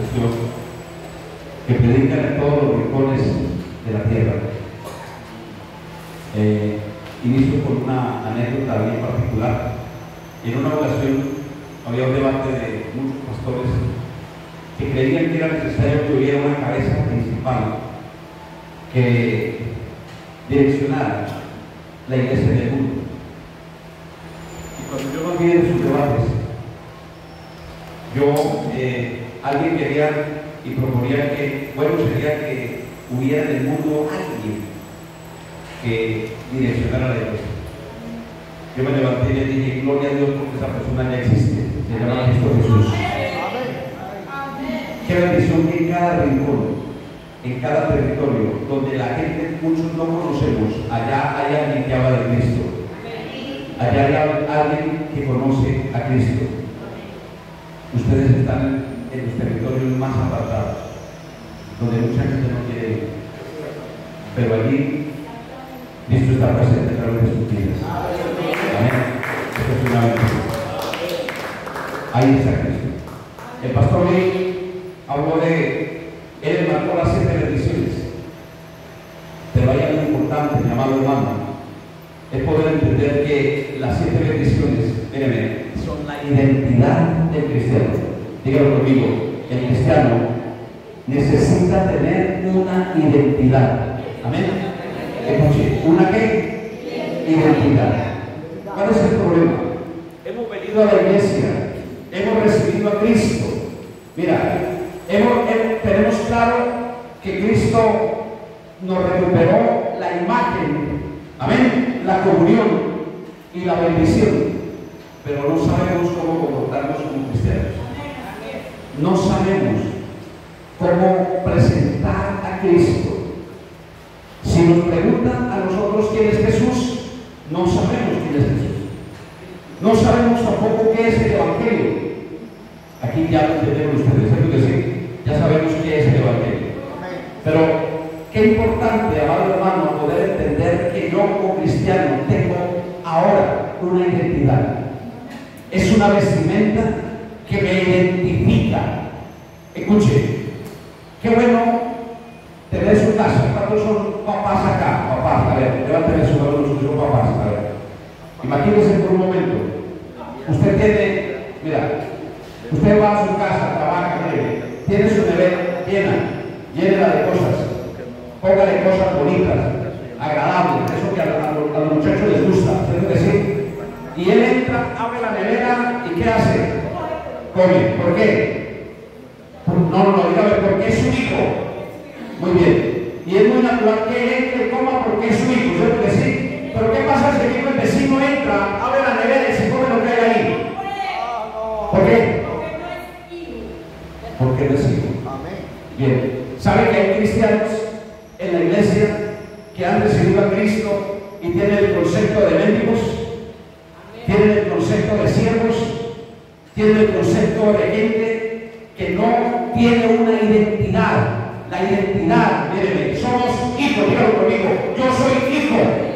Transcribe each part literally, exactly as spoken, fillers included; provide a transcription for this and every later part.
Dios, que predican en todos los rincones de la tierra. Eh, inicio con una anécdota bien particular. En una ocasión había un debate de muchos pastores que creían que era necesario que hubiera una cabeza principal que direccionara la iglesia del mundo. Y cuando yo me vi en sus debates, yo, eh, alguien quería y proponía que, bueno, sería que hubiera en el mundo alguien que direccionara la iglesia. Yo me levanté y le dije, gloria a Dios, porque esa persona ya existe, se llama Cristo Jesús. Qué bendición que en cada rincón, en cada territorio, donde la gente, muchos no conocemos, allá hay alguien que habla de Cristo. Allá hay alguien que conoce a Cristo. Ustedes están en los territorios más apartados, donde mucha gente no quiere ir. Pero allí Cristo está presente a través de sus vidas. Amén. Esto es una bendición. Ahí está Cristo. El pastor Lee habló de, él marcó las siete bendiciones. Pero hay algo importante, mi amado hermano, es poder entender que las siete bendiciones, mírenme, son la identidad del cristiano. Dígalo conmigo, el cristiano necesita tener una identidad. Amén. Escuche, ¿una qué? Identidad. ¿Cuál es el problema? Hemos venido a la iglesia, hemos recibido a Cristo. Mira, hemos, hemos, tenemos claro que Cristo nos recuperó la imagen, amén, la comunión y la bendición, pero no sabemos cómo comportarnos como cristianos. No sabemos cómo presentar a Cristo. Si nos preguntan a nosotros quién es Jesús, no sabemos quién es Jesús. No sabemos tampoco qué es el Evangelio. Aquí ya lo entendieron ustedes, ¿cierto que sí? Ya sabemos qué es el Evangelio. Pero qué importante, amado hermano, poder entender que yo como cristiano tengo ahora una identidad. Es una vestimenta que me identifica. Escuche, qué bueno tener su casa. ¿Cuántos son papás acá? Papás, a ver, levanten su mano los que son papás, a ver. Imagínense por un momento. Usted tiene, mira, usted va a su casa, trabaja, tiene su nevera llena, llénela de cosas, póngale cosas bonitas, agradables, eso que a, a, a los muchachos les gusta, ¿cierto que sí? Y él entra, abre la nevera y ¿qué hace? Come. ¿Por qué? No, no, no, dígame, porque es su hijo. Muy bien. Y es muy natural que él entre coma porque es su hijo, ¿cierto que sí? Pero ¿qué pasa si el vecino entra, abre la nevera y se come lo que hay ahí? ¿Por qué? Porque no es hijo. Bien. ¿Saben que hay cristianos en la iglesia que han recibido a Cristo y tienen el concepto de mendigos? Tienen el concepto de siervos, tienen el concepto de gente que no tiene una identidad. La identidad, mírenme, somos hijos, dígalo conmigo, yo soy hijo.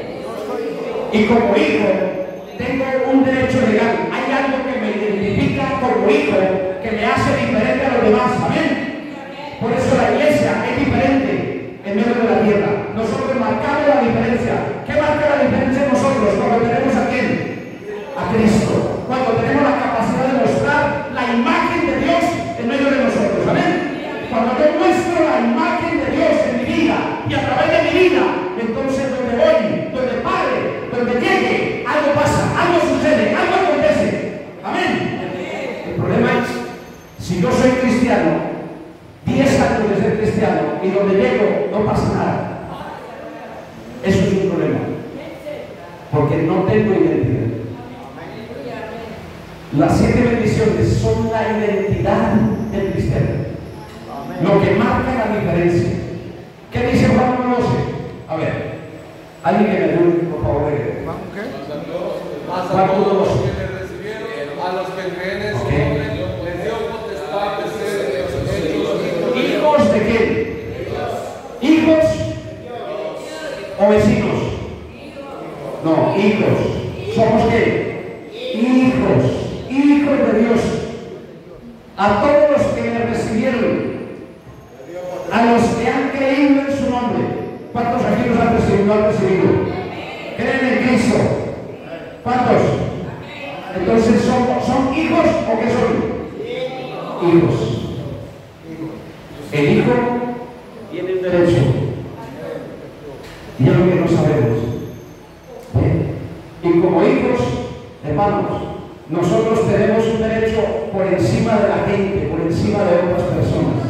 Y como hijo, tengo un derecho legal. Hay algo que me identifica como hijo, que me hace diferente a los demás. Amén. Por eso la iglesia es diferente en medio de la tierra. Nosotros marcamos la diferencia. ¿Qué marca la diferencia en nosotros? Cuando tenemos a quién? A Cristo. Cuando tenemos la capacidad de mostrar la imagen de Dios en medio de nosotros. Amén. Cuando yo muestro la imagen de Dios en mi vida y a través de mi vida, entonces donde voy, donde pare, donde llegue, algo pasa, algo sucede, algo acontece. Amén. El problema es, si yo soy cristiano, diez años de ser cristiano y donde llego no pasa nada. Eso es un problema, porque no tengo identidad. Las siete bendiciones son la identidad del cristiano, lo que marca la diferencia. ¿Qué dice Juan uno doce? A ver, alguien que me ayude, por favor. Juan uno doce. A los que creen en su Okay. nombre, les dio potestad de ser hechos hijos. ¿Hijos de quién? ¿Hijos o vecinos? No, hijos. ¿Somos qué? Hijos. Hijos de Dios. A todos los que me recibieron recibido? ¿No han recibido? ¿Creen en Cristo? ¿Cuántos? Entonces, ¿son, son hijos o qué son? Hijos. El hijo tiene un derecho. Y es lo que no sabemos. ¿Eh? Y como hijos, hermanos, nosotros tenemos un derecho por encima de la gente, por encima de otras personas.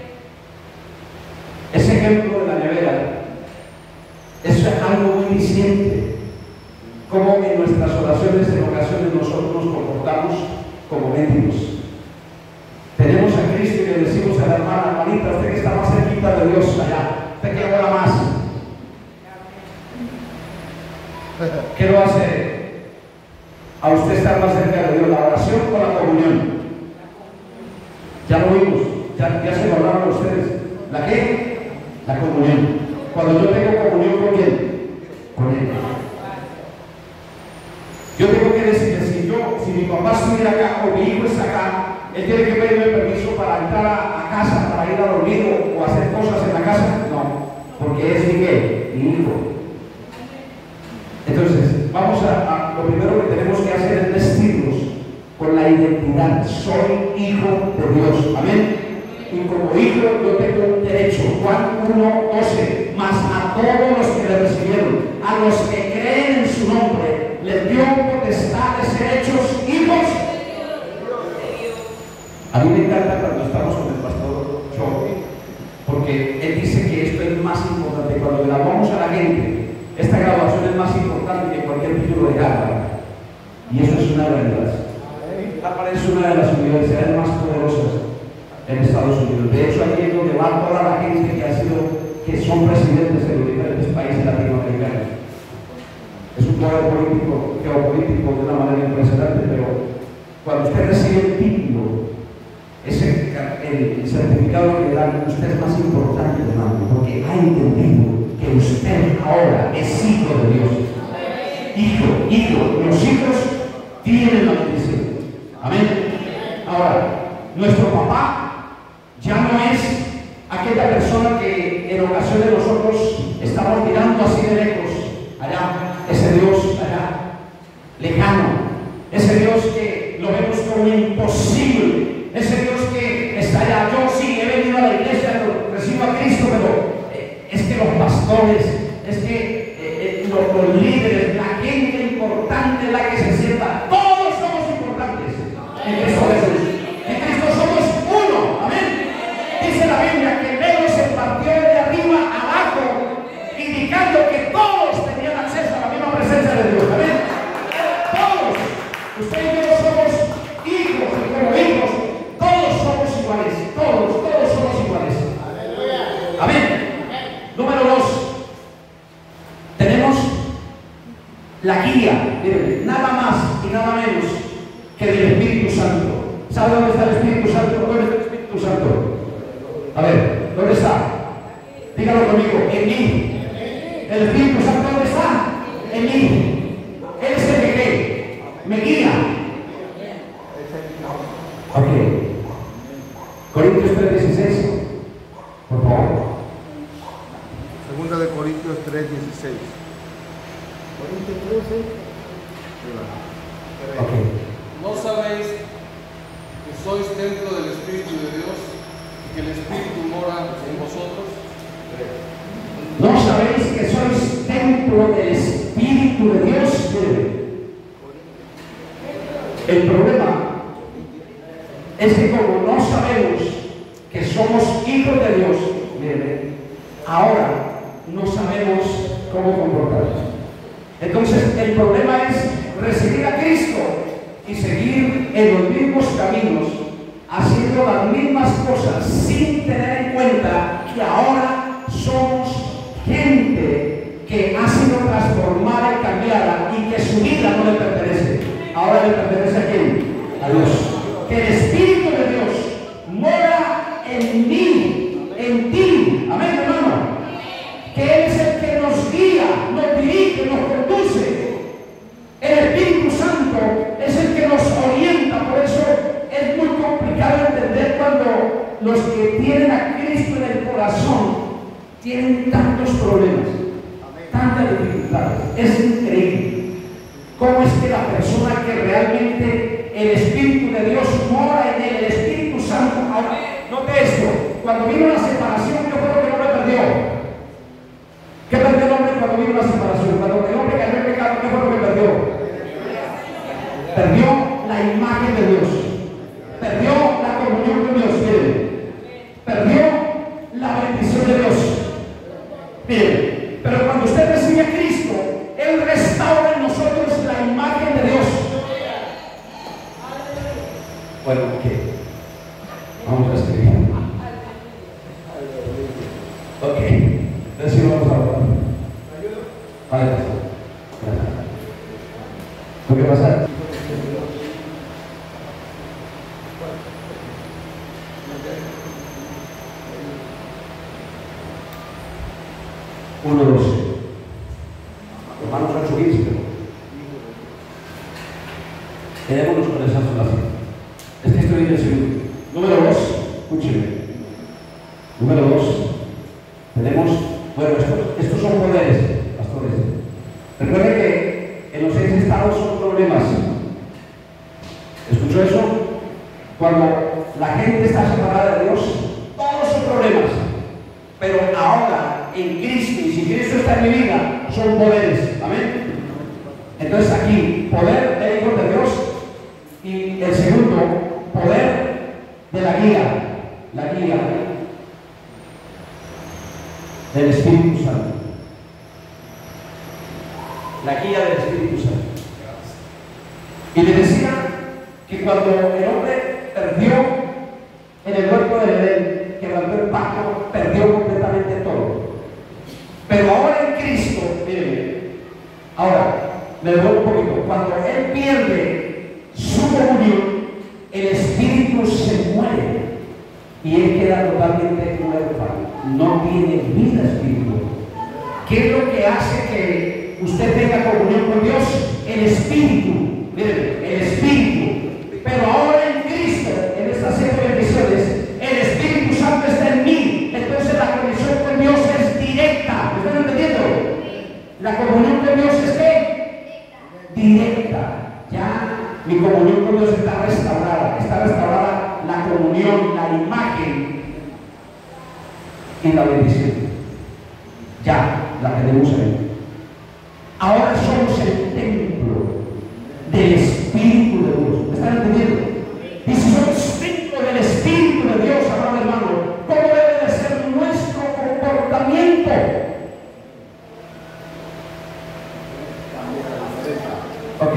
Ese ejemplo de la nevera, eso es algo muy diciente. Como en nuestras oraciones en ocasiones nosotros nos comportamos como mendigos. Tenemos a Cristo y le decimos a la hermana, hermanita, usted que está más cerquita de Dios allá, usted que ora más. ¿Qué lo hace a usted estar más cerca de Dios? ¿La oración o la comunión? Ya lo vimos, ya, ya se lo hablaron ustedes. ¿La qué? La comunión. Cuando yo tengo comunión, ¿con quién? Con Él. Yo tengo que decir, si yo, si mi papá estuviera acá o mi hijo está acá, él tiene que pedirme permiso para entrar a, a casa, para ir a dormir o, o hacer cosas en la casa. No, porque es mi qué, mi hijo. Entonces, vamos a, a, lo primero que tenemos que hacer es vestirnos con la identidad. Soy hijo de Dios. Amén. Y como hijo yo tengo un derecho. Juan uno doce. Mas a todos los que le recibieron, a los que creen en su nombre, les dio potestad de ser hechos hijos. A mí me encanta cuando estamos con el pastor Cho, porque él dice que esto es más importante. Cuando graduamos a la gente, esta graduación es más importante que cualquier título de Harvard. Y eso es una realidad. Harvard es una de las universidades más poderosas en Estados Unidos. De hecho, aquí es donde va toda la gente que ha sido, que son presidentes de los diferentes países latinoamericanos. Es un poder político, geopolítico de una manera impresionante, pero cuando usted recibe el título, ese, el, el certificado que le dan, usted es más importante, hermano, porque ha entendido que usted ahora es hijo de Dios. Hijo, hijo, los hijos tienen la bendición. Amén. Ahora, nuestro papá ya no es aquella persona que en ocasiones nosotros estamos mirando así de lejos, allá, ese Dios allá, lejano, ese Dios que lo vemos como imposible, ese Dios que está allá. Yo sí he venido a la iglesia, recibo a Cristo, pero eh, es que los pastores, es que eh, eh, los, los líderes, la gente importante es la que se sienta. Todos somos importantes en Cristo Jesús. En Cristo somos uno. Amén. Dice la Biblia que el velo se partió de arriba abajo, indicando que todos tenían acceso a la misma presencia de Dios. Amén. Todos. Usted y yo somos hijos, y como hijos, todos somos iguales. Todos, todos somos iguales. Amén. Número dos. Tenemos la guía, miren, nada más y nada menos que del Espíritu Santo. ¿Sabe dónde está el Espíritu Santo? ¿Dónde está el Espíritu Santo? A ver, ¿dónde está? Dígalo conmigo, en mí. ¿El Espíritu Santo dónde está? En mí. Él es el que ¿qué? Me guía. Ok. Corintios tres dieciséis, por favor. Segunda de Corintios tres dieciséis. Corintios trece. Ok. ¿No sabéis que sois templo del Espíritu de Dios y que el Espíritu mora en vosotros? ¿No sabéis que sois templo del Espíritu de Dios? El problema es que como no sabemos que somos hijos de Dios, miren, ahora no sabemos cómo comportarnos. Entonces el problema es recibir a Cristo y seguir en los mismos caminos, haciendo las mismas cosas sin tener en cuenta que ahora somos gente que ha sido transformada y cambiada y que su vida no le pertenece. Ahora le pertenece a quién? A Dios. Que el Espíritu de Dios mora en mí, en ti. Amén, hermano. Que Él es el que nos guía, nos dirige, nos conduce. El Espíritu Santo es el que nos orienta. Por eso es muy complicado entender cuando los que tienen a Cristo en el corazón tienen tantos problemas. tantas dificultades. Es increíble cómo es que la persona que realmente el Espíritu de Dios mora en él, el Espíritu Santo. Ahora, note esto, cuando vino la separación, ¿qué fue lo que el hombre perdió? ¿Qué perdió el hombre cuando vino la separación? Cuando el hombre cayó en pecado, ¿qué fue lo que perdió? Perdió la imagen de Dios, perdió la comunión con Dios, miren, perdió la bendición de Dios. Miren, pero cuando usted recibe a Cristo, Él restaura en nosotros la imagen de Dios. Bueno, ¿qué? Vamos a escribir. Ok, entonces sí vamos a hablar. Vale, ¿lo que pasa? uno doce. Romanos ocho quince. Quedémonos con esa relación. Es que estoy en el segundo. Número dos, escúcheme. Número dos, tenemos, bueno, estos, estos son poderes, pastores. Recuerden que en los seis estados son problemas. ¿Escuchó eso? Cuando la gente está separada de Dios, todos son problemas. Pero ahora, en Cristo, y si Cristo está en mi vida, son poderes. Amén. Entonces aquí, poder de hijos de Dios. Y el segundo, poder de la guía. La guía del Espíritu Santo. La guía del Espíritu Santo. Y le decía que cuando el hombre perdió en el huerto del Edén, quebrantó el pacto, perdió completamente todo. Pero ahora en Cristo, miren, ahora me devuelvo un poquito. Cuando Él pierde su comunión, el Espíritu se muere y Él queda totalmente huérfano. No tiene vida espiritual. ¿Qué es lo que hace que usted tenga comunión con Dios? El Espíritu. Miren, el Espíritu. Pero ahora en Cristo, en estas siete bendiciones, el Espíritu Santo está en mí. Entonces la conexión con Dios es directa. ¿Me están entendiendo? La comunión con Dios es ¿qué? Directa. Ya mi comunión con Dios está restaurada. Está restaurada la comunión, la imagen y la bendición. Ya la tenemos ahí. Ahora somos el templo del Espíritu de Dios. ¿Me están entendiendo? Y si somos templo del Espíritu de Dios, amado hermano, ¿cómo debe de ser nuestro comportamiento? Ok.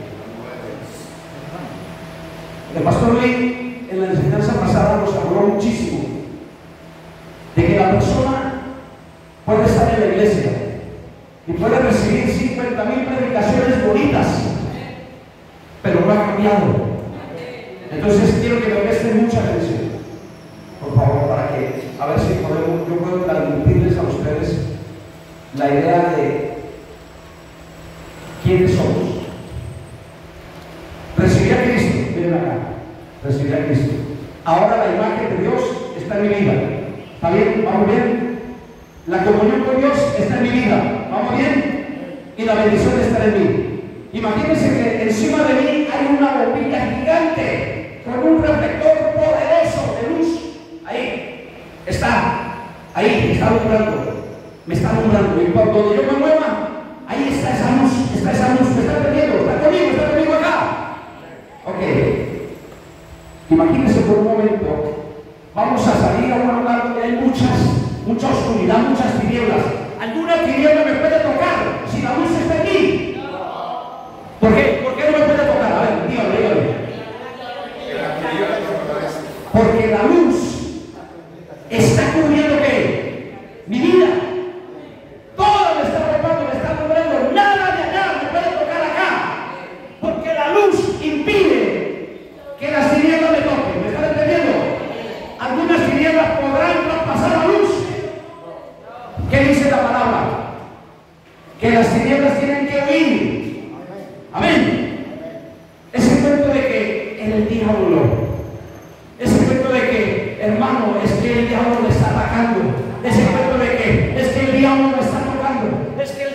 El pastor Lee en la enseñanza pasada nos habló muchísimo de que la persona puede estar en la iglesia y puede recibir cincuenta mil predicaciones bonitas, pero no ha cambiado. Entonces quiero que me presten mucha atención, por favor, para que a ver si podemos, yo puedo transmitirles a ustedes la idea de quiénes somos. Recibí a Cristo, miren acá, recibí a Cristo. Ahora la imagen de Dios está en mi vida. ¿Está bien? ¿Vamos bien? La comunión con Dios está en mi vida. ¿Vamos bien? Y la bendición está en mí. Imagínense que encima de mí hay una bombilla gigante con un reflector poderoso de luz. Ahí está. Ahí está alumbrando. Me está alumbrando. Y cuando yo me mueva, ahí está esa luz. Está esa luz. ¿Me está entendiendo? ¿Está conmigo? ¿Está conmigo acá? Ok. Imagínense por un momento. Vamos a salir a un lugar donde hay muchas, mucha oscuridad, muchas tinieblas. ¿Alguna tiniebla me puede tocar si la luz está aquí? ¿Por qué? ¿Por qué no me puede tocar? A ver, dígame, dígame. Porque la luz está cubriendo ¿qué? Mi vida. Todo me está tocando, me está cubriendo. Nada de allá me puede tocar acá. Porque la luz impide que las tinieblas me toquen. ¿Me están entendiendo? Algunas tinieblas podrán traspasar la luz. ¿Qué dice la palabra? Que las tinieblas tienen que huir. Amén. Ese cuento de que el diablo, ese cuento de que, hermano, es que el diablo me está atacando, ese cuento de que es que el diablo me está tocando, es que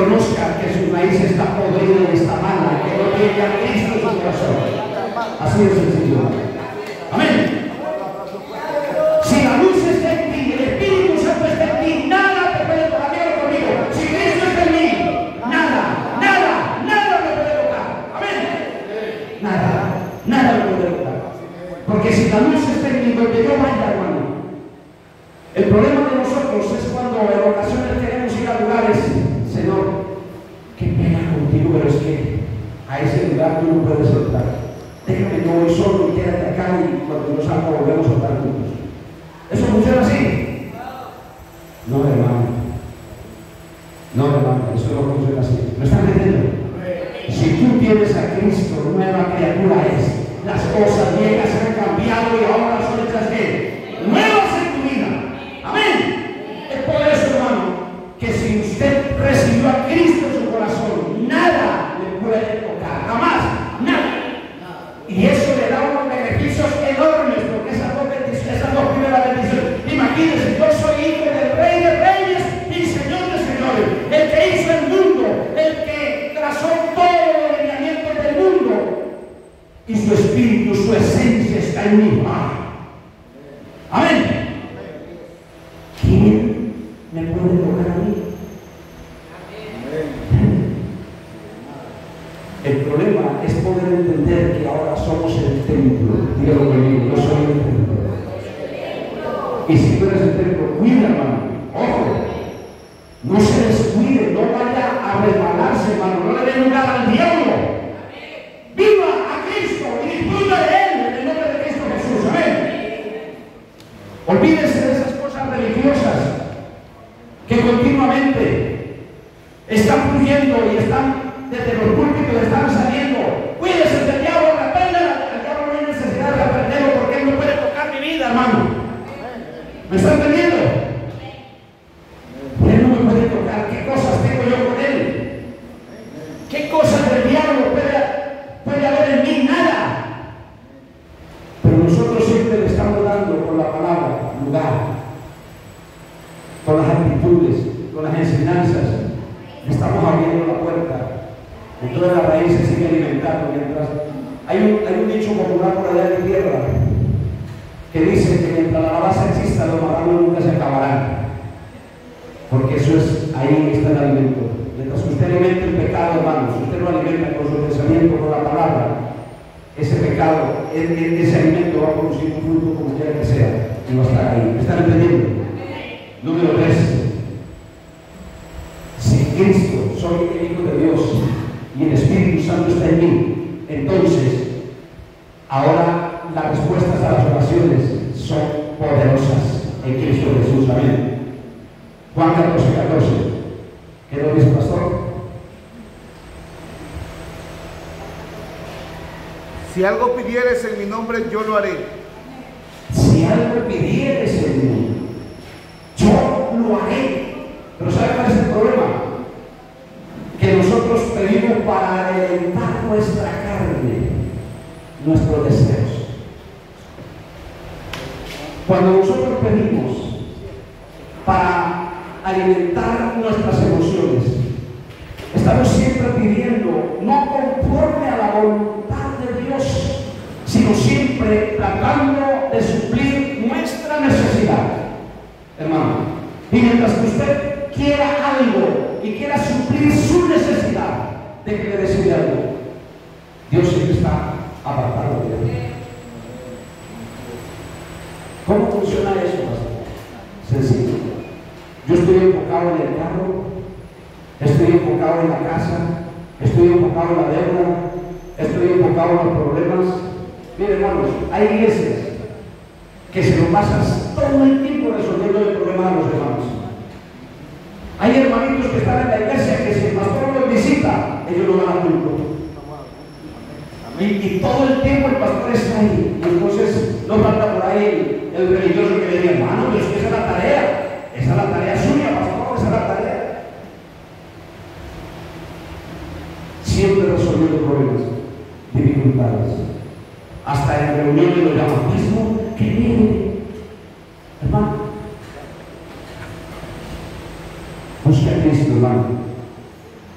reconozca que su raíz está podrida y está mala, que no tiene a Cristo en su corazón. Así de sencillo. Amén. Si la luz está en ti, el Espíritu Santo está en ti, nada te puede tocar. Dígalo conmigo. Si Cristo está en mí, nada, nada, nada me puede tocar. Amén. Nada, nada me puede tocar. Porque si la luz está en mí, donde yo vaya, hermano. El problema de nosotros es cuando en ocasiones queremos ir a lugares, Señor, qué pena contigo, pero es que a ese lugar tú no puedes entrar. Déjame yo voy solo y quédate acá y cuando nos salga volvemos a estar juntos. ¿Eso funciona así? No, hermano. No, hermano, eso no funciona así. ¿Me están entendiendo? Si tú tienes a Cristo, nueva criatura es. Las cosas viejas han cambiado y ahora son hechas ¿qué? Nuevas en tu vida. Amén. Es por eso, hermano, que si usted recibió a Cristo en su corazón, nada le puede tocar. Jamás. Nada. Y eso le da unos beneficios enormes, porque esas dos bendiciones, esas dos primeras bendiciones. Imagínense, yo soy hijo del Rey de Reyes y Señor de Señores, el que hizo el mundo, el que trazó todos los lineamientos del mundo, y su espíritu, su esencia está en mí. Amén. ¿Quién me puede tocar a mí? El problema es poder entender que ahora somos el templo. Dígalo conmigo, yo soy el templo. Y si tú eres el templo, cuida, hermano. Ojo, no se descuide, no vaya a resbalarse, hermano. No le dé lugar al diablo. Viva a Cristo y disfruta de Él en el nombre de Cristo Jesús. Amén. Olvídese de esas cosas religiosas que continuamente están fluyendo y están desde los púlpitos, están saliendo. Cuídese del diablo, repréndala. El diablo no hay necesidad de reprenderlo porque él no puede tocar mi vida, hermano. ¿Me está entendiendo? Él no me puede tocar. ¿Qué cosas tengo yo con él? ¿Qué cosas del diablo puede, puede haber en mí? Nada. Pero nosotros siempre le estamos dando con la palabra lugar, con las actitudes, con las enseñanzas. Le estamos abriendo la puerta. Entonces la raíz se sigue alimentando mientras. Hay un, hay un dicho popular por allá de tierra que dice que mientras la alabanza exista, los marranos nunca se acabarán. Porque eso es, ahí está el alimento. Mientras usted alimenta el pecado, hermano, si usted lo alimenta con su pensamiento, con la palabra, ese pecado, ese, ese alimento va a producir un fruto como quiera que sea, y va a estar ahí. ¿Me están entendiendo? Número tres. Si Cristo, soy el Hijo de Dios, y el Espíritu Santo está en mí, entonces ahora las respuestas a las oraciones son poderosas en Cristo Jesús. Amén. Juan catorce, catorce. ¿Qué lo dice, pastor? Si algo pidieres en mi nombre, yo lo haré. Si algo pidieres en mí, yo lo haré. Pero ¿sabe cuál es el problema? Que nosotros pedimos para alimentar nuestra carne, nuestros deseos. Cuando nosotros pedimos para alimentar nuestras emociones, estamos siempre pidiendo, no conforme a la voluntad de Dios, sino siempre tratando de suplir nuestra necesidad, hermano. Y mientras que usted quiera algo y quiera suplir su necesidad, déjeme decirle algo: Dios siempre está apartado de él. ¿Cómo funciona eso, pastor? Sencillo. Yo estoy enfocado en el carro, estoy enfocado en la casa, estoy enfocado en la deuda, estoy enfocado en los problemas. Mire, hermanos, hay iglesias que se lo pasas todo el tiempo resolviendo el problema de los hermanos. Hay hermanitos que están en la iglesia que si el pastor los visita, ellos no van a culto. Y, y todo el tiempo el pastor está ahí. Y entonces no falta por ahí el, el religioso que le diga: hermano, pero es que esa es la tarea. Esa es la tarea suya, pastor, esa es la tarea. Siempre resolviendo problemas, dificultades. Hasta en reuniones lo llaman: pues no, que viene. Hermano, busca a Cristo, hermano.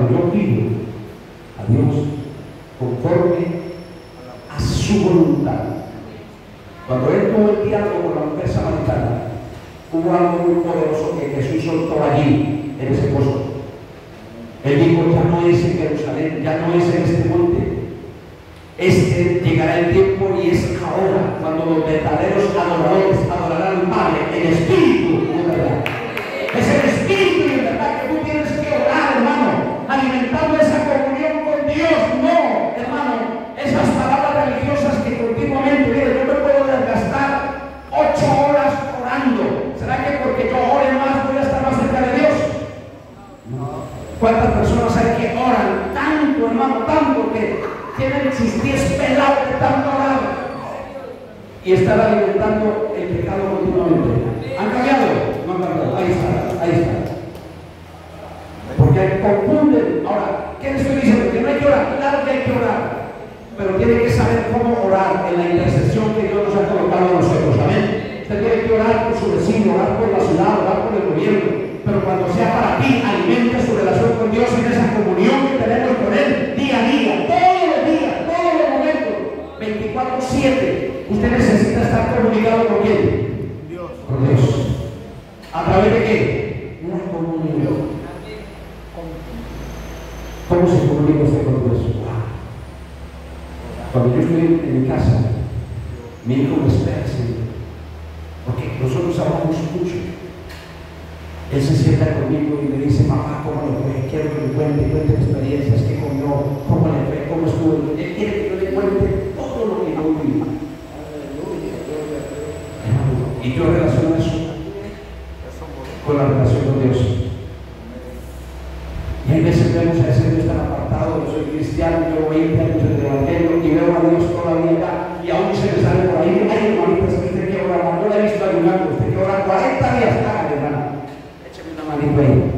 cuando yo pido a Dios conforme a su voluntad. Cuando él tuvo el diálogo con la mujer samaritana, hubo algo muy poderoso que Jesús soltó allí, en ese pozo. Él dijo, ya no es en Jerusalén, ya no es en este monte. Este llegará el tiempo y es ahora cuando los verdaderos adoradores adorarán al Padre en espíritu y en verdad. Es el espíritu y en verdad que tú tienes que orar, hermano, alimentando esa comunión con Dios. No, hermano, esas palabras religiosas que continuamente, mire, yo me puedo desgastar ocho horas orando. ¿Será que porque yo ore más voy a estar más cerca de Dios? No. ¿Cuántas personas hay que oran tanto, hermano, tanto que tienen sus pies pelados de tanto orar y están alimentando el pecado continuamente? ¿Han cambiado? No han cambiado. Ahí está, ahí está. Porque confunden. Ahora, ¿qué les estoy diciendo? Que no hay que orar. Claro que hay que orar, pero tiene que saber cómo orar en la intercesión que Dios nos ha colocado a nosotros. Amén. Usted tiene que orar por su vecino, orar por la ciudad, orar por el gobierno. Pero cuando sea para ti, alimente su relación con Dios en esa comunión que tenemos con Él día a día, todos los días, todos los momentos, veinticuatro siete. Usted necesita estar comunicado con quién? Dios. Con Dios. ¿A través de qué? Una comunión. ¿Cómo se comunica usted con Dios? Cuando yo estoy en mi casa, mi hijo me espera, Señor, porque nosotros hablamos mucho. Él se sienta conmigo y me dice, mamá, ¿cómo le fue? Quiero que me cuente, cuente experiencias que comió, cómo le fue, cómo estuvo. Él quiere que yo le cuente todo lo que yo viví. Y yo relaciono eso con la relación con Dios. Y hay veces vemos a ese Dios tan apartado, yo soy cristiano, llevo veinte años en el Evangelio y veo a Dios todavía acá y aún se me sale por ahí, ay hermanitas, usted que ora, no le he visto ayunando, usted que ora cuarenta días, cállate, hermano. Manito ahí.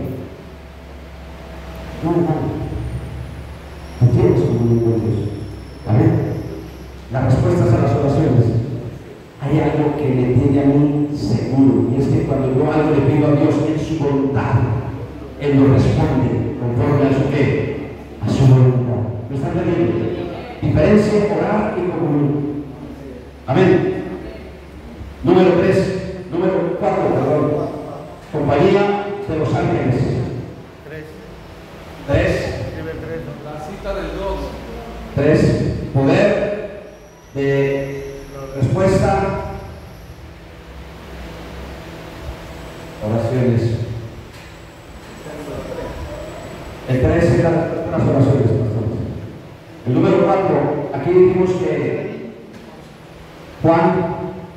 No, hermano. No tienes comunión con Dios. Amén. Las respuestas a las oraciones. Hay algo que me tiene a mí seguro, y es que cuando yo algo le pido a Dios en su voluntad, Él lo responde conforme a su fe, a su voluntad. ¿Me están entendiendo? Diferencia orar y comunión. Amén. Número tres, número cuatro, perdón. Compañía de los ángeles. Tres. Tres. La cita del dos. Tres. Poder de respuesta. Oraciones. El tres es la respuesta a las oraciones, pastor. El número cuatro, aquí dijimos que Juan,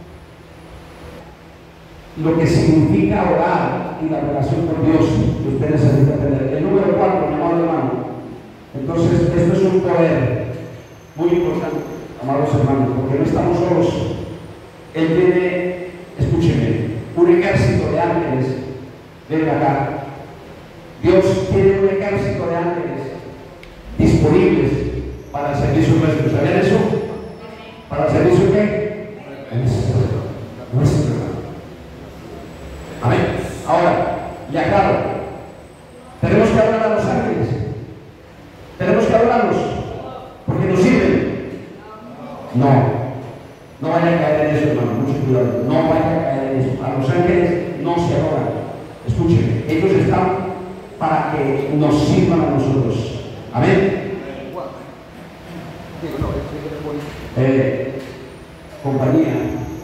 lo que significa orar y la relación con Dios que usted necesita tener. El número cuatro, mi amado hermano. Entonces, esto es un poder muy importante, amados hermanos, porque no estamos solos. Él tiene, escúcheme, un ejército de ángeles. Venga acá. Dios tiene un ejército de ángeles disponibles para el servicio nuestro. ¿Sabían eso? ¿Para el servicio qué? Nuestro. Nuestro. Amén. Ahora, le aclaro, tenemos que hablar a los ángeles, tenemos que hablarlos, porque nos sirven. No, no vaya a caer en eso, hermano, mucho cuidado, no vaya a caer en eso. A los ángeles no se adoran. Escuchen, ellos están para que nos sirvan a nosotros. Amén. Eh, compañía.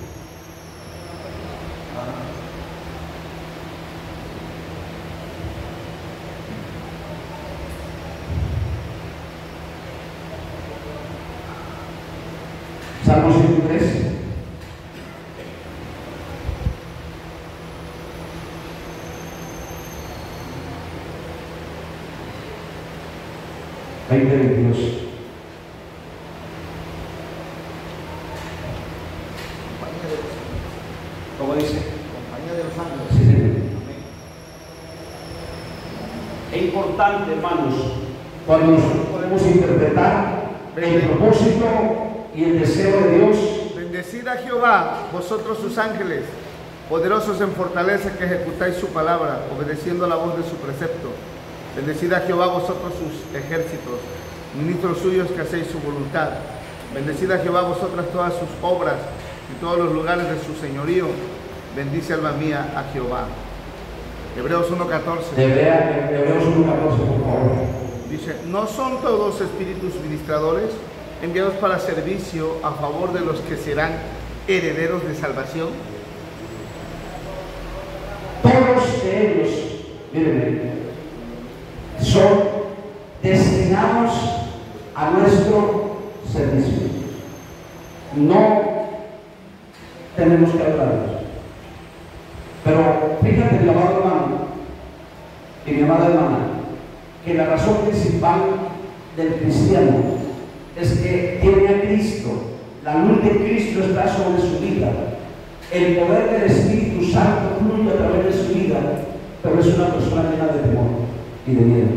Salmo ciento tres. veinte veintidós. ¿Cómo dice? Compañía de los ángeles. Sí, señor. Es importante, hermanos, cuando nosotros podemos interpretar el propósito y el deseo de Dios. Bendecid a Jehová, vosotros sus ángeles, poderosos en fortaleza que ejecutáis su palabra, obedeciendo la voz de su precepto. Bendecid a Jehová vosotros sus ejércitos, ministros suyos que hacéis su voluntad. Bendecid a Jehová vosotras todas sus obras y todos los lugares de su señorío. Bendice alma mía a Jehová. Hebreos uno catorce. Hebreos uno catorce, por favor. Dice, ¿no son todos espíritus ministradores enviados para servicio a favor de los que serán herederos de salvación? Todos ellos, miren, son destinados a nuestro servicio. No tenemos que hablarlos. Pero fíjate, mi amado hermano y mi amada hermana, que la razón principal del cristiano es que tiene a Cristo. La luz de Cristo está sobre su vida. El poder del Espíritu Santo fluye a través de su vida, pero es una persona llena de temor y de miedo.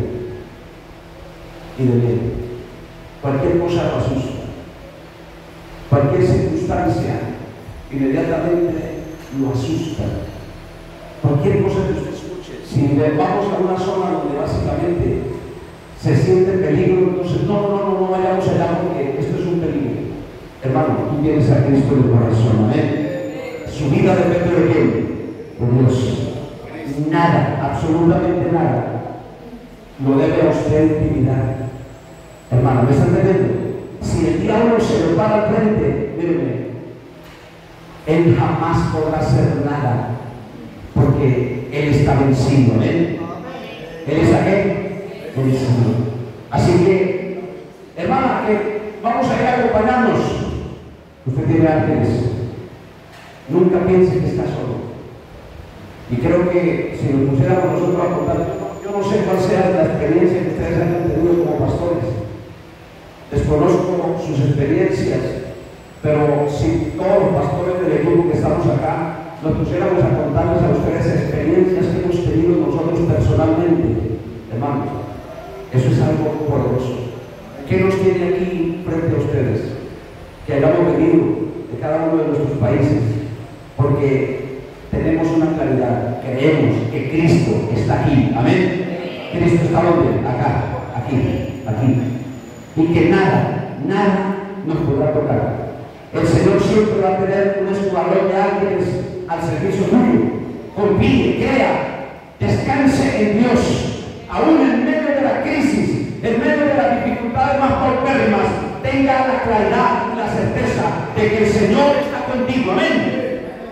Y de miedo. Cualquier cosa lo asusta. Cualquier circunstancia inmediatamente lo asusta. Cualquier cosa que usted escuche, si vamos a una zona donde básicamente se siente peligro, entonces no, no, no, no vayamos allá porque esto es un peligro. Hermano, tú tienes a Cristo en el corazón, amén. Su vida depende de quién, de Dios. Nada, absolutamente nada, lo debe a usted intimidad. Hermano, ¿me está entendiendo? Si el diablo se lo para al frente, mírenme, él jamás podrá hacer nada, porque él está vencido, ¿eh? ¿Él está qué? Vencido. Así que, hermana, que vamos a ir a acompañarnos. Usted tiene ángeles. Nunca piense que está solo. Y creo que si nos pusiéramos nosotros a contar, yo no sé cuál sea la experiencia que ustedes han tenido como pastores. Desconozco sus experiencias, pero si todos los pastores del equipo que estamos acá nos pusiéramos a contarles a ustedes experiencias que hemos tenido nosotros personalmente, hermanos, eso es algo poderoso. ¿Qué nos tiene aquí frente a ustedes? Que hayamos venido de cada uno de nuestros países, porque tenemos una claridad, creemos que Cristo está aquí, amén. Cristo está donde, acá, aquí, aquí, y que nada, nada nos podrá tocar. El Señor siempre va a tener un escuadrón de ángeles al servicio tuyo. Confíe, crea, descanse en Dios, aún en medio de la crisis, en medio de las dificultades más paupérrimas. Tenga la claridad y la certeza de que el Señor está contigo, amén.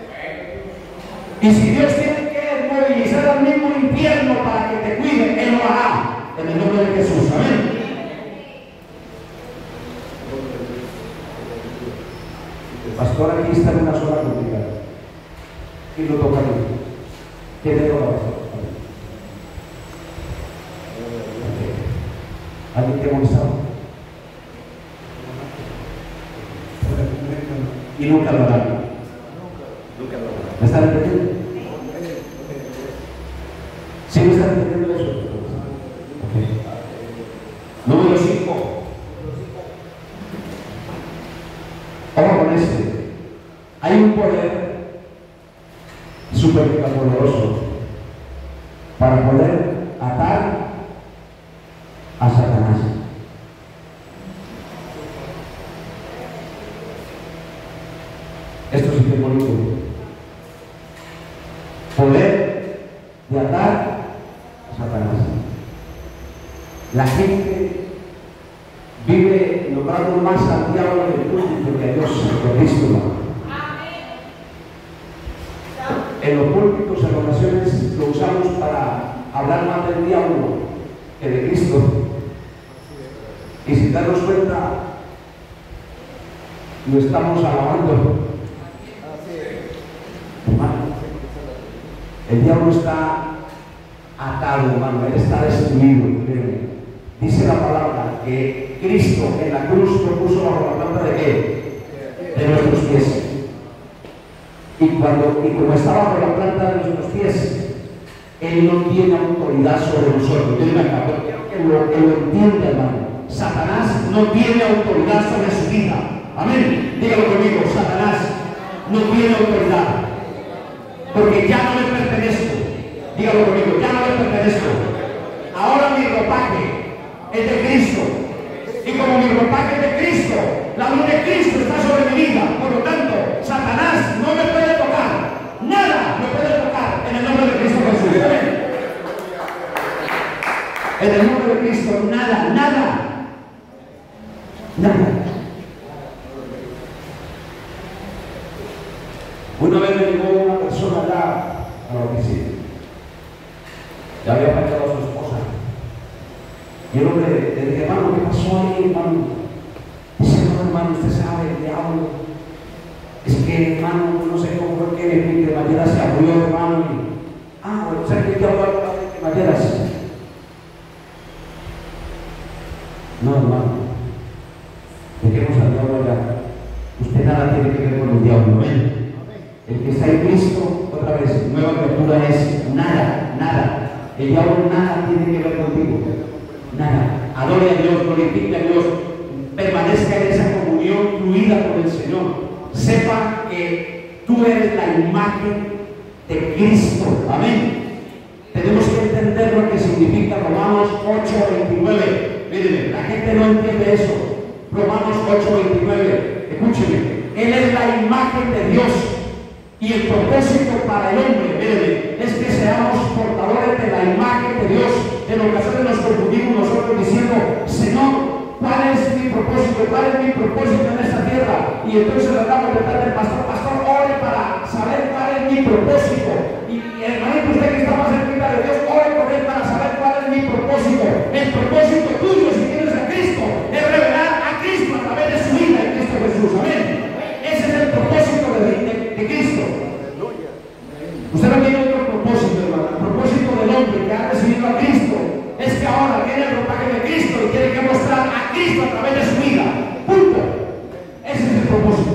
Y si Dios tiene que movilizar al mismo infierno para que te cuide, Él lo hará, en el nombre de Jesús, amén. El pastor aquí está en una zona complicada. ¿Quién lo toca aquí? ¿Quién le toca a pastor? ¿Alguien que ha molestado? Y nunca lo harán. ¿Me están entendiendo? ¿Sí me están entendiendo eso? Okay. Número cinco. Vamos con este. Hay un poder súper poderoso para poder atar a Satanás. Esto sí que es bonito. Poder de atar a Satanás. La gente vive logrando más al diablo del púlpito que a Dios, que a Cristo. En los púlpitos en ocasiones lo usamos para hablar más del diablo que de Cristo. Y sin darnos cuenta, lo estamos alabando. Hermano, el diablo está atado, hermano, él está destruido. Dice la palabra que Cristo en la cruz lo puso bajo la planta de qué? De nuestros pies. Y, cuando, y como está bajo la planta de nuestros pies, Él no tiene autoridad sobre nosotros. Yo digo acá, pero quiero que lo, que lo entienda, hermano. Satanás no tiene autoridad sobre su vida. Amén. Dígalo conmigo, Satanás no tiene autoridad. Porque ya no le pertenezco. Dígalo conmigo, ya no le pertenezco. Ahora mi es de Cristo. Y como mi ropaje es de Cristo, la luz de Cristo está sobre mi vida. Por lo tanto, Satanás no me puede tocar. Nada me puede tocar en el nombre de Cristo Jesús. Amén. En el nombre de Cristo, nada, nada. Nada. Una vez me llegó una persona allá a la oficina. Ya había fallado a su esposa. Y el hombre le dije, hermano, ¿qué pasó ahí, hermano? Dice, no, hermano, usted sabe, el diablo. Es que, hermano, no sé cómo fue que mi cremallera se abrió, hermano. Y, ah, bueno, ¿sabes qué diablo habla de cremalleras? No, hermano. Dejemos al diablo allá. Usted nada tiene que ver con el diablo, ¿ven? El que está en Cristo, otra vez, nueva criatura es nada, nada. El diablo nada tiene que ver contigo. Nada. Adore a Dios, glorifique a Dios, permanezca en esa comunión fluida con el Señor. Sepa que tú eres la imagen de Cristo. Amén. Tenemos que entender lo que significa Romanos ocho veintinueve. Miren, la gente no entiende eso. Romanos ocho veintinueve. Escúcheme. Él es la imagen de Dios. Y el propósito para el hombre, miren, es que seamos portadores de la imagen de Dios. En ocasiones nos confundimos nosotros diciendo, Señor, ¿cuál es mi propósito? ¿Cuál es mi propósito en esta tierra? Y entonces le damos de parte del pastor, pastor, ore para saber cuál es mi propósito. Y, y hermanito, usted que está más cerquita de Dios, ore por él para saber cuál es mi propósito. El propósito tuyo, si tienes a Cristo, es revelar a Cristo a través de su vida en Cristo Jesús. Amén. Ese es el propósito de, de, de Cristo. Usted no tiene otro propósito, hermano. El propósito del hombre que ha recibido a Cristo es que ahora tiene el ropaje de Cristo y tiene que mostrar a Cristo a través de su vida. Punto. Ese es el propósito.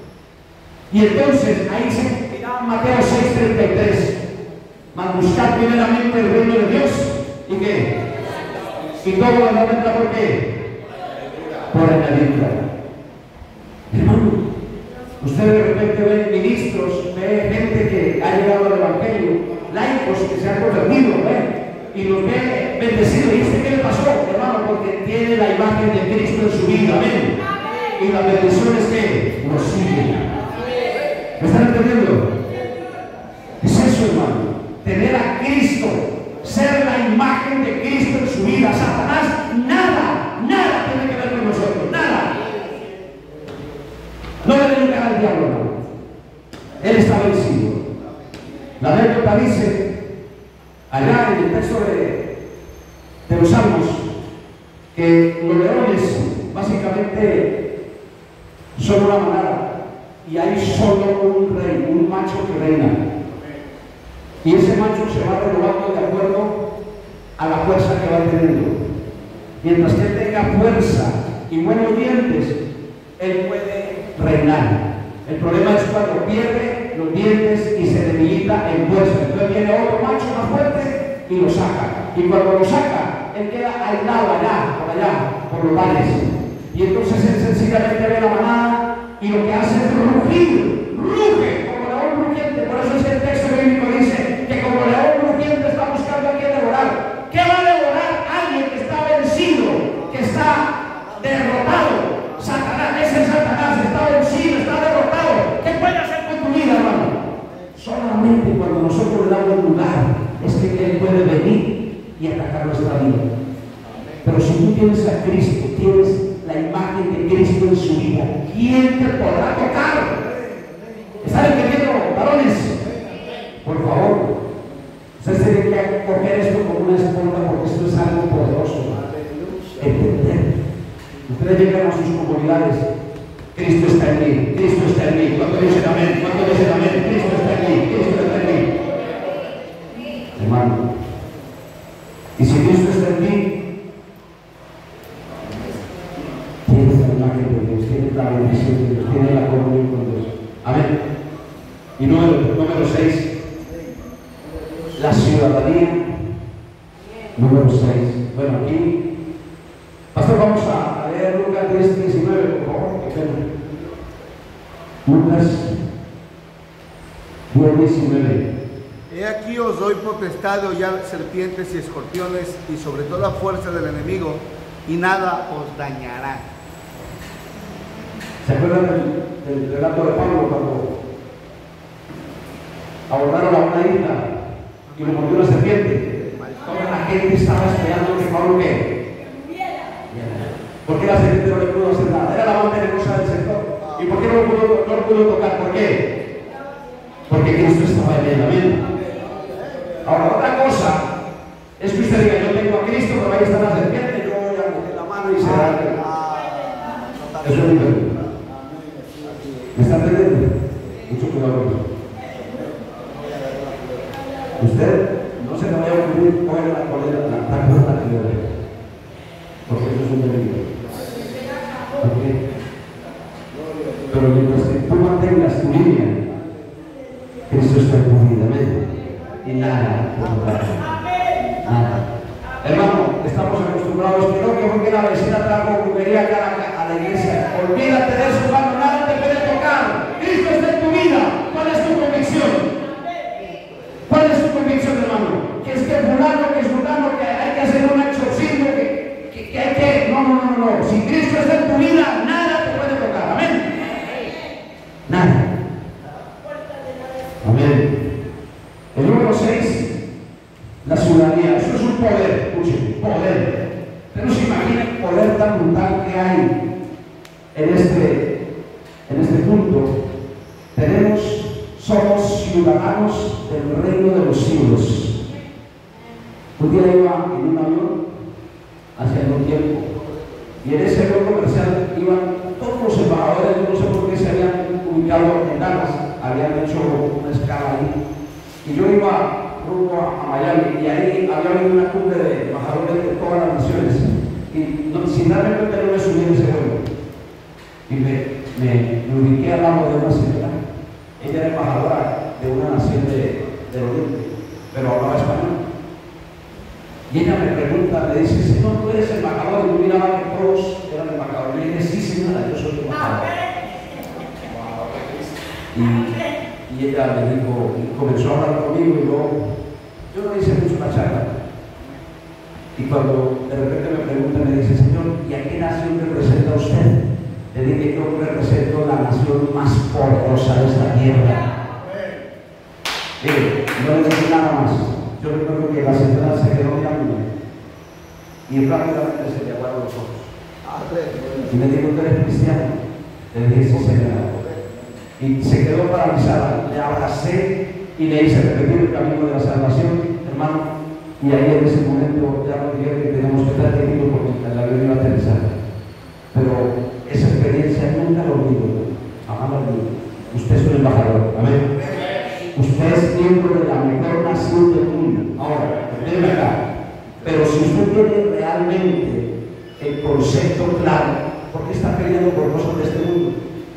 Y entonces ahí se mira Mateo seis treinta y tres. Mas buscar primeramente el reino de Dios. ¿Y qué? Y todo lo demás vendrá por qué? Por añadidura. Hermano, usted de repente ve ministros, ve gente que ha llegado al Evangelio, laicos que se han convertido, ¿ve? Y los ve bendecidos. ¿Y este qué le pasó, hermano? Porque tiene la imagen de Cristo en su vida, amén. Y las bendiciones que nos siguen. ¿Me están entendiendo? Es eso, hermano. Tener a Cristo, ser la imagen de Cristo en su vida. Satanás, nada, nada tiene que ver con nosotros, nada. No le den lugar al diablo, hermano. Él está vencido. La anécdota dice, allá en el texto de, de los Salmos, que los leones básicamente son una manada y hay solo un rey, un macho que reina. Y ese macho se va renovando de acuerdo a la fuerza que va teniendo. Mientras que él tenga fuerza y buenos dientes, él puede reinar. El problema es cuando pierde los dientes y se debilita en fuerza. Entonces viene otro macho más fuerte y lo saca. Y cuando lo saca, él queda aislado allá, por allá, por los valles. Y entonces él sencillamente ve la manada y lo que hace es rugir, ruge como león rugiente. Por eso es que el texto bíblico dice que como león rugiente está buscando a quien devorar. ¿Qué va a devorar alguien que está vencido, que está derrotado? Satanás, ese Satanás está vencido, está derrotado. ¿Qué puede hacer con tu vida, hermano? Solamente cuando nosotros le damos lugar es que él puede venir y atacar nuestra vida. Pero si tú tienes a Cristo, tienes la imagen de Cristo en su vida, ¿quién te podrá tocar? ¿Están entendiendo, varones? Por favor, ustedes tienen que coger esto como una esponja porque esto es algo poderoso. Entender. Ustedes llegan a sus comunidades. Cristo está en mí, Cristo está en mí. ¿Cuánto dicen amén? ¿Cuánto dicen amén? Cristo está en mí, Cristo está en mí. Hermano, y si Cristo está en mí, tienes la imagen de Dios, tienes la bendición de Dios, tienes la comunión con Dios. Amén. Y número, número seis, la ciudadanía. Número seis. Bueno, aquí, pastor, vamos a leer Lucas diez diecinueve, por favor. Lucas diez diecinueve. He aquí os doy potestad de hollar serpientes y escorpiones y sobre toda fuerza del enemigo, y nada os dañará. ¿Se acuerdan del, del relato de Pablo cuando abordaron a una isla y lo mordió una serpiente? Toda la gente estaba esperando que Pablo ¿qué? ¿Por qué la serpiente no le pudo hacer nada? Era la más venenosa del sector. ¿Y por qué no lo pudo, no lo pudo tocar? ¿Por qué? Porque Cristo estaba en él. Amén. Ahora, otra cosa es que usted diga, yo tengo a Cristo, pero ahí está la serpiente, yo voy a meter la mano y se da. Eso es diferente. ¿Me está entendiendo? Mucho cuidado con eso. Usted no se le vaya a ocurrir coger la colera, la puerta que le ve, porque eso es un peligro. ¿Ok? Pero mientras que tú mantengas tu línea, Cristo está en tu vida, amén. Y nada, nada. Hermano, estamos acostumbrados que no, que porque la vecina trajo brujería acá a la iglesia. Olvídate de eso, hermano, nada te puede tocar. Cristo está en tu vida. ¿Cuál es tu convicción? ¿Cuál es tu convicción, hermano? Que es que fulano, que es fulano, que hay que hacer un exorcismo, que, que, que hay que. No, no, no, no. Si Cristo está en tu vida, nada te puede tocar. Amén. Nada. Amén. El número seis, la ciudadanía. Eso es un poder, escuchen, poder. Usted no se imagina el poder tan brutal que hay en este, en este punto. Tenemos, somos ciudadanos del reino de los cielos. Un día iba en un avión hace algún tiempo y en ese avión comercial iban todos los embajadores, yo no sé por qué se habían ubicado en Dallas, habían hecho una escala ahí. Y yo iba rumbo a Miami y ahí había habido una cumbre de embajadores de todas las naciones. Y no, sin darme cuenta no me subí en ese vuelo. Y me, me, me ubiqué al lado de una señora. Ella era embajadora de una nación de, del Oriente, pero hablaba español. Y ella me pregunta, me dice, Señor, ¿tú eres embajador? Y yo miraba que todos eran embajadores. Y le dije, sí, señora, yo soy embajador. Y, y ella me dijo, y comenzó a hablar conmigo y yo, yo no hice mucho la charla. Y cuando de repente me pregunta, me dice, Señor, ¿y a qué nación representa usted? Le dije, yo represento la nación más poderosa de esta tierra. Mire, no le dije nada más. Yo recuerdo que la señora se quedó mirándome y rápidamente se le aguaron los ojos. Y me dijo, ¿tú eres cristiano? Le dije, sí, señora. Y se quedó paralizada. Le abracé y le hice repetir el camino de la salvación, hermano. Y ahí en ese momento ya nos dijeron que teníamos que estar tranquilos porque el avión iba a aterrizar. Pero esa experiencia nunca lo olvido. Jamás lo olvido. Usted es un embajador. Amén. Usted es miembro de la mejor nación del mundo. Ahora, déjeme acá. Pero si usted tiene realmente el concepto claro, ¿por qué está peleando por cosas de este mundo?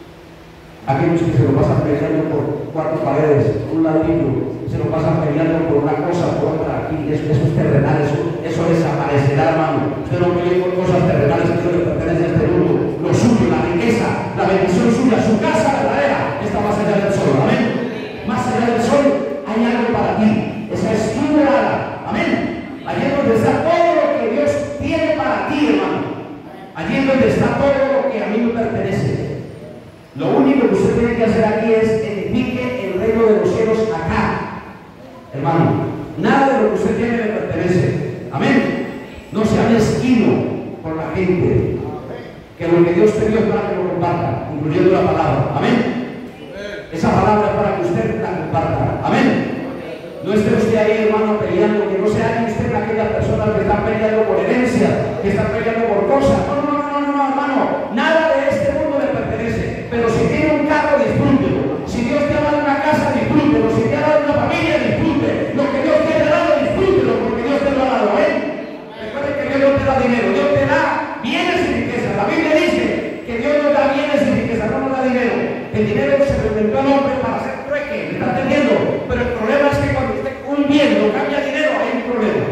Aquellos que se lo pasan peleando por cuatro paredes, un ladrillo, se lo pasan peleando por una cosa, por otra, aquí, eso, eso es terrenal, eso, eso desaparecerá, hermano. Usted no pelea por cosas terrenales que no le pertenecen a este mundo. Lo suyo, la riqueza, la bendición suya, su casa verdadera está más allá del sol. Amén. Más allá del sol hay algo para ti. Esa es tu morada. Amén. Allí es donde está todo lo que Dios tiene para ti, hermano. Allí es donde está todo lo que a mí me pertenece. Lo único que usted tiene que hacer aquí es edifique el reino de los cielos acá. Hermano, nada de lo que usted tiene le pertenece. Amén. No sea mezquino con la gente. Que lo que Dios te dio es para que lo comparta, incluyendo la palabra. Amén. Esa palabra es para que usted la comparta. Amén. No esté usted ahí, hermano, peleando, que no sea usted de aquellas personas que están peleando por herencia, que están peleando por cosas. No, no, no, no, no, hermano. Nada de este mundo le pertenece. Pero si tiene un carro, disfrútelo. Si Dios te ha dado una casa, disfrútelo. Si te ha dado una familia, disfrute. Lo que Dios te ha dado, disfrútelo, porque Dios te lo ha dado. ¿Eh? Recuerden que Dios no te da dinero, Dios te da bienes y riquezas. La Biblia dice que Dios nos da bienes y riquezas, no nos da dinero. El dinero se lo inventó al hombre para hacer trueque, ¿me está entendiendo? Pero el problema es que cuando usted un bien lo cambia a dinero, hay un problema.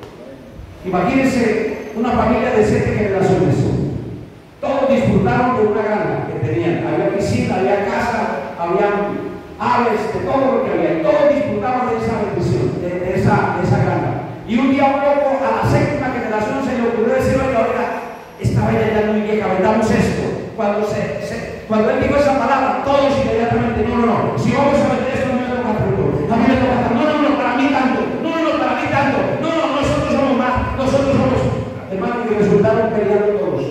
Imagínense una familia de siete generaciones. Todos disfrutaron de una granja que tenían. Había piscina, había casa, había aves, de todo lo que había. Y todos disfrutaban de esa bendición, de, de, esa, de esa granja. Y un día un loco a la séptima generación se le ocurrió decir, oiga, oiga, ya muy vieja, vendamos esto. Cuando, se, se, cuando él dijo esa palabra, todos inmediatamente, no, no, no, si vamos a vender esto, a mí me toca fruto, a mí me toca tanto, no, no, no, para mí tanto, no, no, no, para mí tanto, no, no, nosotros somos más, nosotros somos, hermano, que resultaron peleando todos.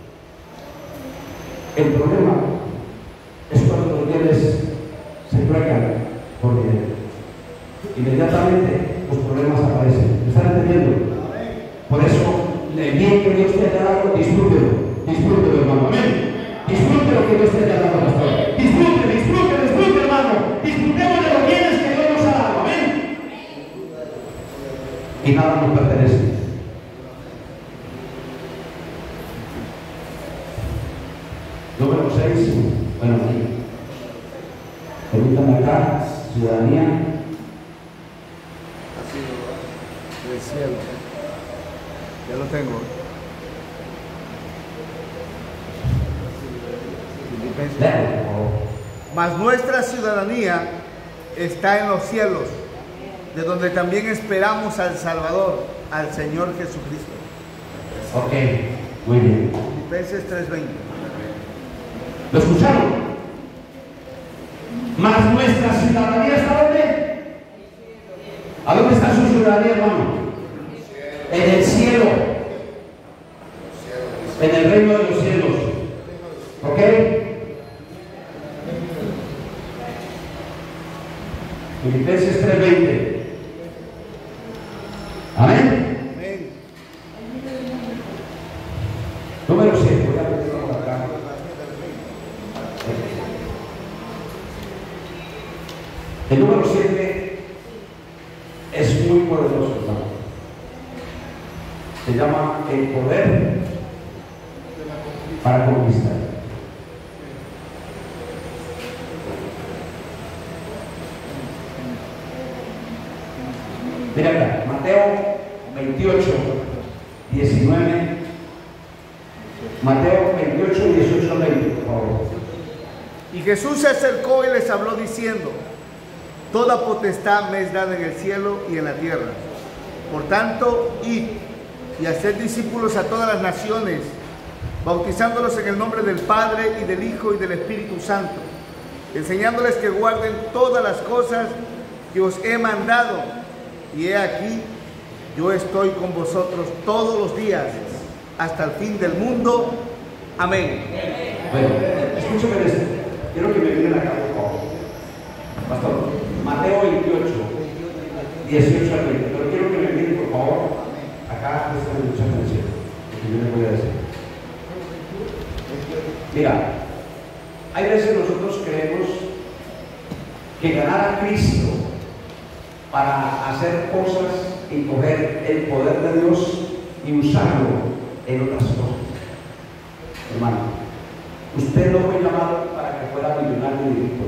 El problema es cuando los bienes se truecan por dinero. Inmediatamente los problemas aparecen. ¿Me están entendiendo? Por eso, el bien que Dios te haya dado, disfrútelo, disfrútelo, hermano. Amén. Disfrute lo que Dios te haya dado, pastor. Disfrute, disfrute, disfrute, hermano. Disfrutemos de los bienes que Dios nos ha dado. Amén. Y nada nos pertenece. Número seis. Bueno, aquí. Permítame acá, ciudadanía. Así del cielo. Ya lo tengo. Mas nuestra ciudadanía está en los cielos, de donde también esperamos al Salvador, al Señor Jesucristo. Ok, muy bien. Filipenses tres veinte. ¿Lo escucharon? Mas nuestra ciudadanía está ¿dónde? ¿A dónde está su ciudadanía, hermano? En el cielo. En el reino de los cielos. ¿Ok? Filipenses tres veinte. Amén. Amén. Número siete. Voy a meterlo por acá. El número siete es muy poderoso, hermano. Se llama el poder para conquistar. Mira acá, Mateo veintiocho, diecinueve. Mateo veintiocho, dieciocho al veinte, por favor. Y Jesús se acercó y les habló diciendo: toda potestad me es dada en el cielo y en la tierra. Por tanto, id y haced discípulos a todas las naciones, bautizándolos en el nombre del Padre y del Hijo y del Espíritu Santo, enseñándoles que guarden todas las cosas que os he mandado. Y he aquí, yo estoy con vosotros todos los días, hasta el fin del mundo. Amén. Bueno, escúchame esto. Quiero que me miren acá, por favor. Pastor, Mateo veintiocho, dieciocho al veinte. Pero quiero que me miren, por favor. Acá presten mucha atención, lo que yo les voy a decir. Mira, hay veces nosotros creemos que ganar a Cristo para hacer cosas y coger el poder de Dios y usarlo en otras cosas. Hermano, usted no fue llamado para que fuera millonario directo.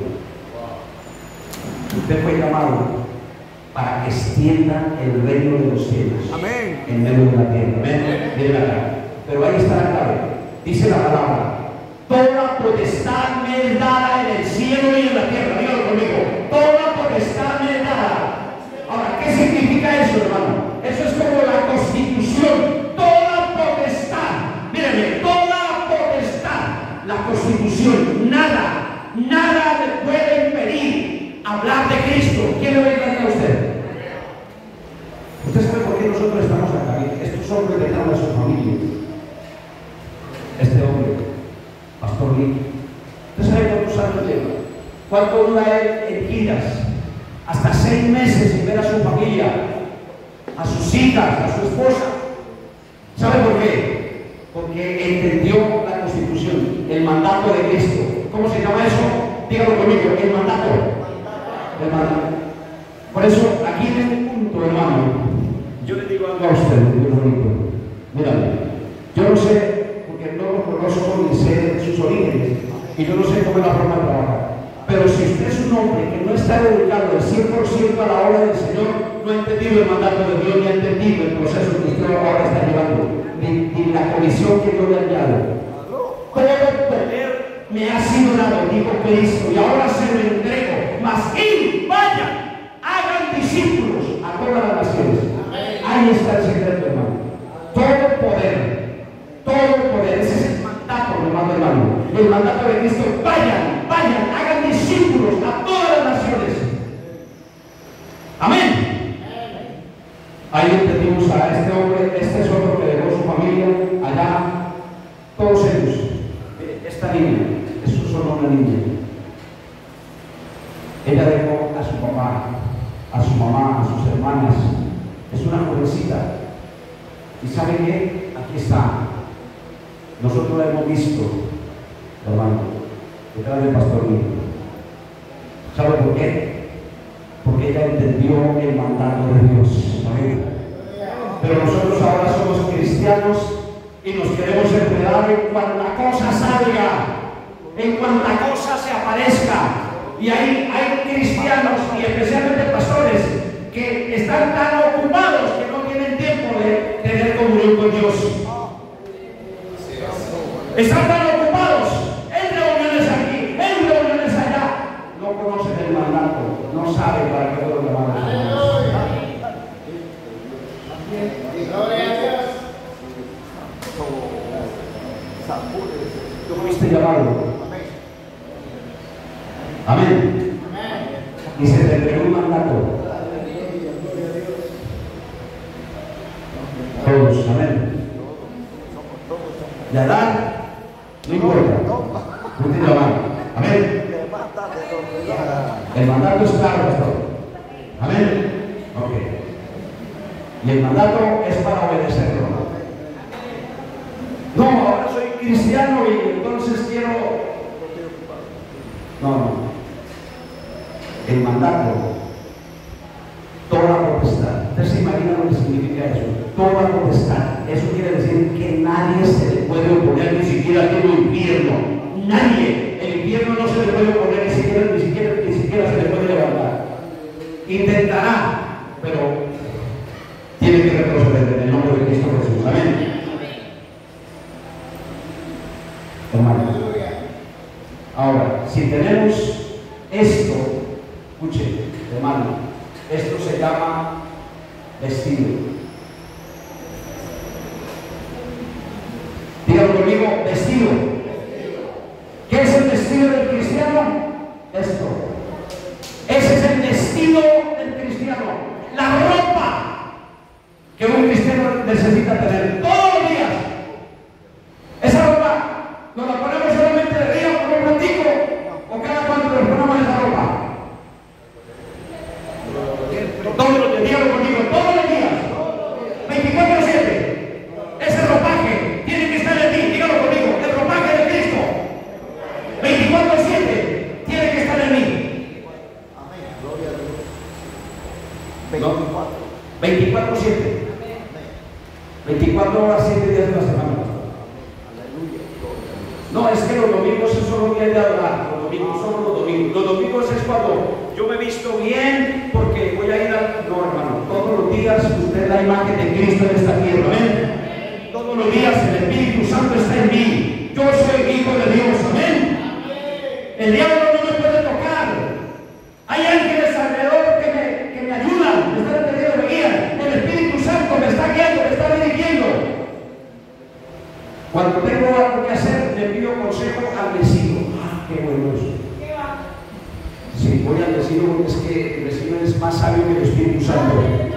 Usted fue llamado para que extienda el reino de los cielos. Amén. En medio de la tierra. Amén. Miren acá. Pero ahí está la clave. Dice la palabra: toda potestad me es dada en el cielo y en la tierra. Dígalo conmigo. Toda potestad me es dada. Ahora, ¿qué significa eso, hermano? Eso es como la Constitución. Toda potestad. Mírenme, toda potestad. La Constitución. Nada, nada le puede impedir hablar de Cristo. ¿Quién le va a engañar a usted? ¿Usted sabe por qué nosotros estamos acá? Estos hombres dejaron a su familia. Este hombre, Pastor Lee. ¿Usted sabe cuántos años lleva? ¿Cuánto dura él en giras? Hasta seis meses sin ver a su familia, a sus hijas, a su esposa. ¿Sabe por qué? Porque entendió la Constitución, el mandato de Cristo. ¿Cómo se llama eso? Dígalo conmigo, el mandato. El mandato. Por eso, aquí en este punto, hermano, yo le digo algo a usted, muy bonito. Mírame, yo no sé, porque no lo conozco ni sé sus orígenes, y yo no sé cómo es la forma de trabajar. Pero si usted es un hombre que no está dedicado al cien por ciento a la obra del Señor, no ha entendido el mandato de Dios, ni ha entendido el proceso que usted ahora está llevando, ni, ni la comisión que Dios le ha enviado. Todo el poder me ha sido dado, dijo Cristo, y ahora se lo entrego. Mas id, vayan, hagan discípulos a todas las naciones. Ahí está el secreto, hermano. Todo el poder, todo el poder, ese es el El mandato de Cristo, vayan, vayan, hagan discípulos a todas las naciones. Amén. Ahí entendimos a este hombre, este es otro que dejó su familia allá, todos ellos. Esta niña, eso es solo una niña. Ella dejó a su papá, a su mamá, a sus hermanas. Es una jovencita. ¿Y sabe qué? Aquí está. Nosotros la hemos visto, hermano, detrás del pastor mío. ¿Sabe por qué? Porque ella entendió el mandato de Dios. ¿Amén? Pero nosotros ahora somos cristianos y nos queremos enredar en cuanta cosa salga, en cuanta cosa se aparezca. Y ahí hay cristianos y especialmente pastores que están tan ocupados que no tienen tiempo de tener comunión con Dios. Están tan ocupados en reuniones aquí, en reuniones allá. No conocen el mandato, no saben para qué lo llamamos. Tú fuiste llamado. Amén. Y se te entregó un mandato. Todos, amén. Y Adán, no importa. Fuiste llamado. Amén. El mandato es claro, pastor. Amén. Ok. Y el mandato es para obedecerlo. No, ahora soy cristiano y entonces quiero. No, no. El mandato, toda potestad. ¿Usted se imagina lo que significa eso? Toda potestad. Eso quiere decir que nadie se le puede oponer, ni siquiera todo el infierno. Nadie. El infierno no se le puede oponer, ni siquiera, ni siquiera, ni siquiera se le puede levantar. Intentará, pero tiene que retroceder en el nombre de Cristo Jesús. Amén. Hermanos. Ahora, si tenemos esto, escuche, hermano, esto se llama vestido. Díganlo conmigo, vestido. ¿Qué es el vestido del cristiano? Esto. Ese es el vestido del cristiano. La ropa que un cristiano necesita tener todos los días. Esa ropa nos la ponemos solamente de día por un ratico, o cada cuánto nos ponemos esa ropa. Todos los días, dígalo conmigo, todos los días, veinticuatro siete. Ese ropaje tiene que estar en mí, dígalo conmigo, el ropaje de Cristo, veinticuatro siete, tiene que estar en mí. Amén. Gloria a Dios. veinticuatro. veinticuatro siete. veinticuatro horas, siete días de la semana. No, es que los domingos es solo día de adorar, los domingos, solo los domingos. Los domingos es cuando yo me he visto bien porque voy a ir a... No, hermano, todos los días usted es la imagen de Cristo en esta tierra, amén. Todos los días el Espíritu Santo está en mí. Yo soy hijo de Dios, amén. El diablo no me puede tocar. Hay ángeles alrededor que me, que me ayudan, me están entendiendo, me guían. El Espíritu Santo me está guiando, me está dirigiendo. Cuando tengo algo que hacer, le pido consejo al vecino. Ah, qué bueno eso. Sí, voy al vecino porque es que el vecino es más sabio que el Espíritu Santo.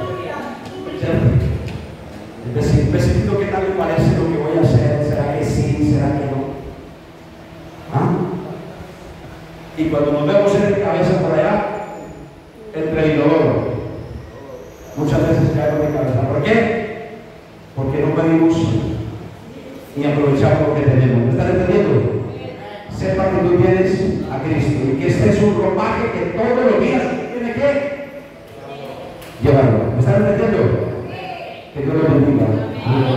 El vecino, el vecino, ¿qué tal le parece lo que voy a hacer? ¿Será que sí? ¿Será que no? ¿Ah? Y cuando nos vemos en el cabeza por allá, entre el dolor, muchas veces caigo de cabeza. ¿Por qué? Porque no pedimos y aprovechar lo que tenemos. ¿Me están entendiendo? Sepa que tú tienes a Cristo y que este es un ropaje que todos los días tiene que llevarlo. ¿Me están entendiendo? Que Dios lo bendiga.